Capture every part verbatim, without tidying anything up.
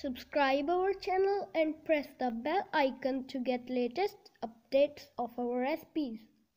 Subscribe our channel and press the bell icon to get latest updates of our recipes.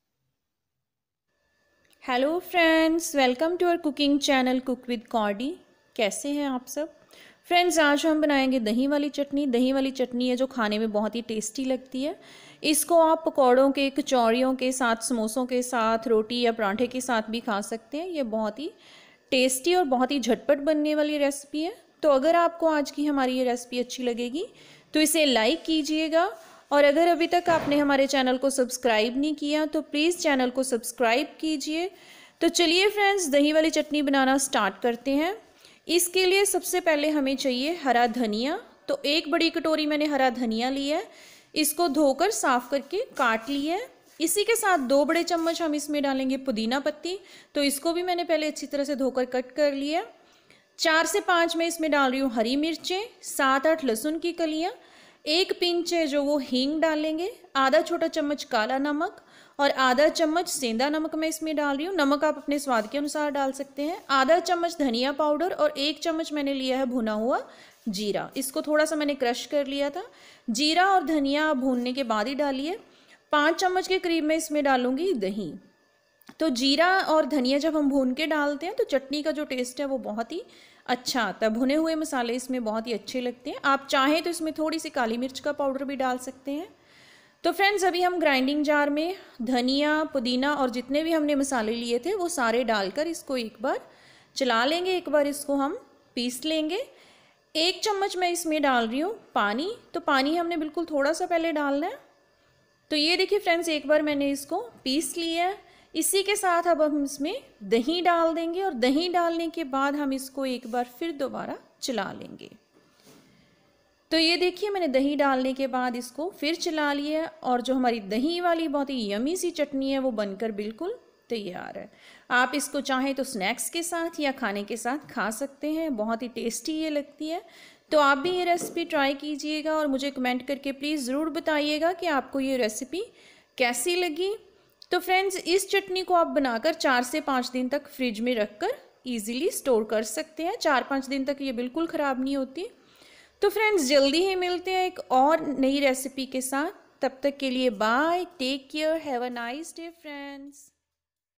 Hello friends, welcome to our cooking channel cook with Cordy. कैसे हैं आप सब friends? आज हम बनाएंगे दही वाली चटनी। दही वाली चटनी है जो खाने में बहुत ही टेस्टी लगती है। इसको आप पकौड़ों के, कचौड़ियों के साथ, समोसों के साथ, रोटी या पराठे के साथ भी खा सकते हैं। ये बहुत ही टेस्टी और बहुत ही झटपट बनने वाली रेसिपी है। तो अगर आपको आज की हमारी ये रेसिपी अच्छी लगेगी तो इसे लाइक कीजिएगा, और अगर अभी तक आपने हमारे चैनल को सब्सक्राइब नहीं किया तो प्लीज़ चैनल को सब्सक्राइब कीजिए। तो चलिए फ्रेंड्स, दही वाली चटनी बनाना स्टार्ट करते हैं। इसके लिए सबसे पहले हमें चाहिए हरा धनिया। तो एक बड़ी कटोरी मैंने हरा धनिया लिया है, इसको धोकर साफ करके काट लिया है। इसी के साथ दो बड़े चम्मच हम इसमें डालेंगे पुदीना पत्ती। तो इसको भी मैंने पहले अच्छी तरह से धोकर कट कर लिया। चार से पाँच मैं इसमें डाल रही हूँ हरी मिर्चें, सात आठ लहसुन की कलियाँ, एक पिंच है जो वो हींग डालेंगे, आधा छोटा चम्मच काला नमक और आधा चम्मच सेंधा नमक मैं इसमें डाल रही हूँ। नमक आप अपने स्वाद के अनुसार डाल सकते हैं। आधा चम्मच धनिया पाउडर और एक चम्मच मैंने लिया है भुना हुआ जीरा। इसको थोड़ा सा मैंने क्रश कर लिया था। जीरा और धनिया आप भूनने के बाद ही डालिए। पाँच चम्मच के करीब मैं इसमें डालूंगी दही। तो जीरा और धनिया जब हम भून के डालते हैं तो चटनी का जो टेस्ट है वो बहुत ही अच्छा आता है। भुने हुए मसाले इसमें बहुत ही अच्छे लगते हैं। आप चाहें तो इसमें थोड़ी सी काली मिर्च का पाउडर भी डाल सकते हैं। तो फ्रेंड्स, अभी हम ग्राइंडिंग जार में धनिया, पुदीना और जितने भी हमने मसाले लिए थे वो सारे डालकर इसको एक बार चला लेंगे। एक बार इसको हम पीस लेंगे। एक चम्मच मैं इसमें डाल रही हूँ पानी। तो पानी हमने बिल्कुल थोड़ा सा पहले डालना है। तो ये देखिए फ्रेंड्स, एक बार मैंने इसको पीस लिया है। इसी के साथ अब हम इसमें दही डाल देंगे और दही डालने के बाद हम इसको एक बार फिर दोबारा चला लेंगे। तो ये देखिए, मैंने दही डालने के बाद इसको फिर चला लिया है और जो हमारी दही वाली बहुत ही यमी सी चटनी है वो बनकर बिल्कुल तैयार है। आप इसको चाहें तो स्नैक्स के साथ या खाने के साथ खा सकते हैं। बहुत ही टेस्टी ये लगती है। तो आप भी ये रेसिपी ट्राई कीजिएगा और मुझे कमेंट करके प्लीज़ ज़रूर बताइएगा कि आपको ये रेसिपी कैसी लगी। तो फ्रेंड्स, इस चटनी को आप बनाकर चार से पाँच दिन तक फ्रिज में रखकर इजीली स्टोर कर सकते हैं। चार पाँच दिन तक ये बिल्कुल ख़राब नहीं होती। तो फ्रेंड्स, जल्दी ही मिलते हैं एक और नई रेसिपी के साथ। तब तक के लिए bye, take care, have a nice day friends.